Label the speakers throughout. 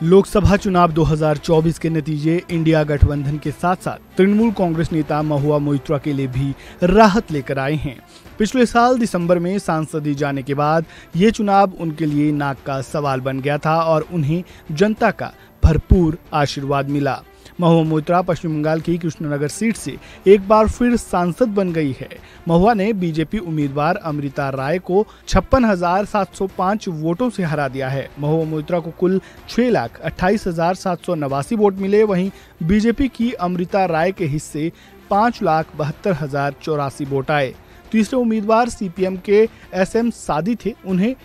Speaker 1: लोकसभा चुनाव 2024 के नतीजे इंडिया गठबंधन के साथ साथ तृणमूल कांग्रेस नेता महुआ मोइत्रा के लिए भी राहत लेकर आए हैं। पिछले साल दिसंबर में सांसदी जाने के बाद ये चुनाव उनके लिए नाक का सवाल बन गया था और उन्हें जनता का भरपूर आशीर्वाद मिला। महुआ मोइत्रा पश्चिम बंगाल की कृष्णनगर सीट से एक बार फिर सांसद बन गई है। महुआ ने बीजेपी उम्मीदवार अमृता राय को 56,705 वोटों से हरा दिया है। महुआ मोइत्रा को कुल 6,28,789 वोट मिले। वहीं बीजेपी की अमृता राय के हिस्से 5,72,084 वोट आए। तीसरे उम्मीदवार सीपीएम के SM सादी थे, उन्हें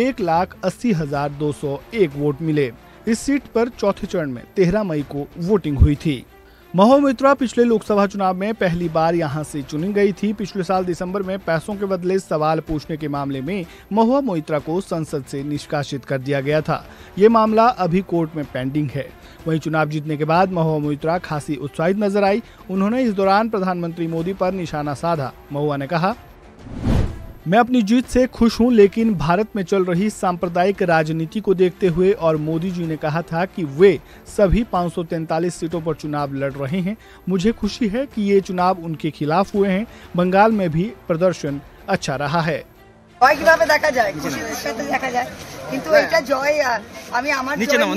Speaker 1: 1,80,201 वोट मिले। इस सीट पर चौथे चरण में 13 मई को वोटिंग हुई थी। महुआ मोइत्रा पिछले लोकसभा चुनाव में पहली बार यहां से चुनी गई थी। पिछले साल दिसंबर में पैसों के बदले सवाल पूछने के मामले में महुआ मोइत्रा को संसद से निष्कासित कर दिया गया था। ये मामला अभी कोर्ट में पेंडिंग है। वहीं चुनाव जीतने के बाद महुआ मोइत्रा खासी उत्साहित नजर आई। उन्होंने इस दौरान प्रधानमंत्री मोदी पर निशाना साधा। महुआ ने कहा, मैं अपनी जीत से खुश हूं, लेकिन भारत में चल रही सांप्रदायिक राजनीति को देखते हुए और मोदी जी ने कहा था कि वे सभी 543 सीटों पर चुनाव लड़ रहे हैं, मुझे खुशी है कि ये चुनाव उनके खिलाफ हुए हैं। बंगाल में भी प्रदर्शन अच्छा रहा है।
Speaker 2: দেখা যায় কিন্তু এটা জয় আমি আমার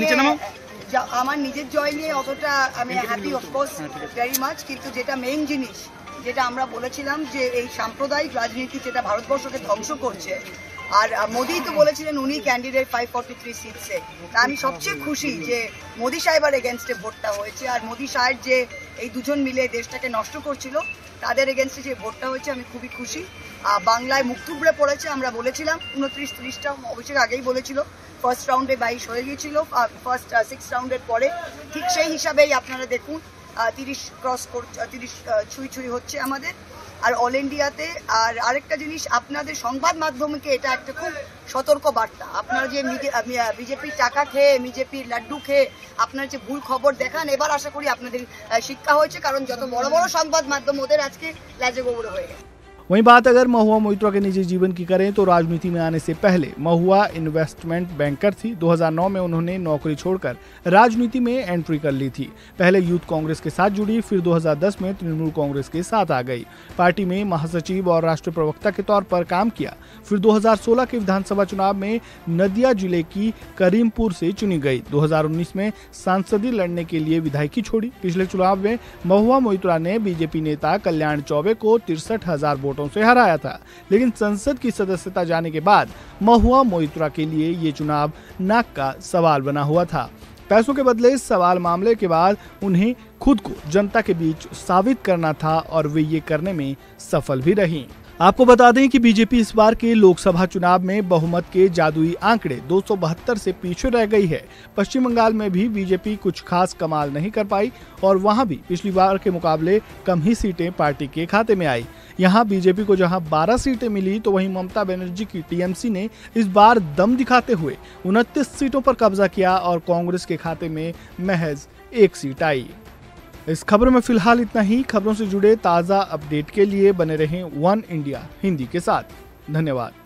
Speaker 2: নিজের জয় নিয়ে অতটা আমি happy of course very much, কিন্তু যেটা মেইন জিনিস যেটা আমরা বলেছিলাম যে এই সাম্প্রদায়িক রাজনীতি যেটা ভারতবর্ষকে ধ্বংস করছে, আর মোদি তো বলেছিলেন উনি ক্যান্ডিডেট 543 সিটসে। আমি সবচেয়ে খুশি যে মোদি সাহেবের এগেনস্টে ভোটটা হয়েছে, আর মোদি সাহেব যে এই দুজন মিলে দেশটাকে নষ্ট করছিল তাদের এগেনস্টে যে ভোটটা হয়েছে আমি খুবই খুশি। বাংলায় মুখ থুবড়ে পড়েছে। আমরা বলেছিলাম 29-30টা অভিষেক আগেই বলেছিল, ফার্স্ট রাউন্ডে 22 হয়ে গিয়েছিল, ফার্স্ট 6 রাউন্ডের পরে ঠিক সেই হিসাবেই আপনারা দেখুন 30 ক্রস 30 ছুঁই হচ্ছে আমাদের আর অল ইন্ডিয়াতে। আর আরেকটা জিনিস, আপনাদের সংবাদ মাধ্যমকে এটা একটা খুব সতর্ক বার্তা। আপনারা যে বিজেপির টাকা খেয়ে বিজেপির লাড্ডু খেয়ে আপনারা যে ভুল খবর দেখান, এবার আশা করি আপনাদের শিক্ষা হয়েছে, কারণ যত বড় বড় সংবাদ মাধ্যম ওদের আজকে লাজে গোবরে হয়ে গেছে।
Speaker 1: वहीं बात अगर महुआ मोइत्रा के निजी जीवन की करें तो राजनीति में आने से पहले महुआ इन्वेस्टमेंट बैंकर थी। 2009 में उन्होंने नौकरी छोड़कर राजनीति में एंट्री कर ली थी। पहले यूथ कांग्रेस के साथ जुड़ी, फिर 2010 में तृणमूल कांग्रेस के साथ आ गई। पार्टी में महासचिव और राष्ट्रीय प्रवक्ता के तौर पर काम किया। फिर 2016 के विधानसभा चुनाव में नदिया जिले की करीमपुर से चुनी गई। 2019 में सांसदी लड़ने के लिए विधायकी छोड़ी। पिछले चुनाव में महुआ मोइत्रा ने बीजेपी नेता कल्याण चौबे को 63,000 वोटों से हराया था, लेकिन संसद की सदस्यता जाने के बाद महुआ मोइत्रा के लिए ये चुनाव नाक का सवाल बना हुआ था। पैसों के बदले सवाल मामले के बाद उन्हें खुद को जनता के बीच साबित करना था और वे ये करने में सफल भी रही। आपको बता दें कि बीजेपी इस बार के लोकसभा चुनाव में बहुमत के जादुई आंकड़े 272 से पीछे रह गई है। पश्चिम बंगाल में भी बीजेपी कुछ खास कमाल नहीं कर पाई और वहां भी पिछली बार के मुकाबले कम ही सीटें पार्टी के खाते में आई। यहां बीजेपी को जहां 12 सीटें मिली, तो वहीं ममता बनर्जी की टीएमसी ने इस बार दम दिखाते हुए 29 सीटों पर कब्जा किया और कांग्रेस के खाते में महज 1 सीट आई। इस खबर में फिलहाल इतना ही। खबरों से जुड़े ताज़ा अपडेट के लिए बने रहें वन इंडिया हिंदी के साथ। धन्यवाद।